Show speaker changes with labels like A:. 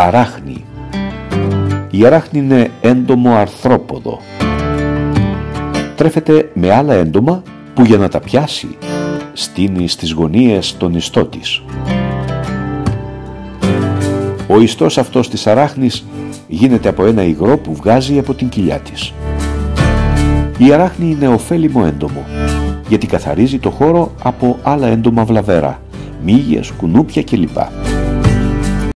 A: αράχνη. Η αράχνη είναι έντομο αρθρόποδο. Τρέφεται με άλλα έντομα που για να τα πιάσει στείνει στις γωνίες τον ιστό της. Ο ιστός αυτός της αράχνης γίνεται από ένα υγρό που βγάζει από την κοιλιά της. Η αράχνη είναι ωφέλιμο έντομο, γιατί καθαρίζει το χώρο από άλλα έντομα βλαβερά, μύγες, κουνούπια κλπ.